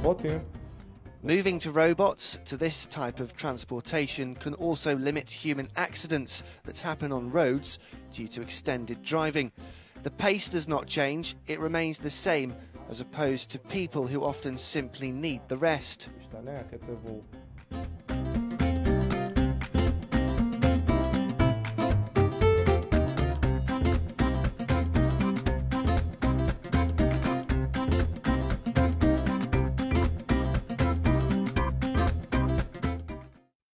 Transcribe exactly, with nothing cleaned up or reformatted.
работы. Moving to robots to this type of transportation can also limit human accidents that happen on roads due to extended driving. The pace does not change, it remains the same, as opposed to people who often simply need the rest. Штанах, это был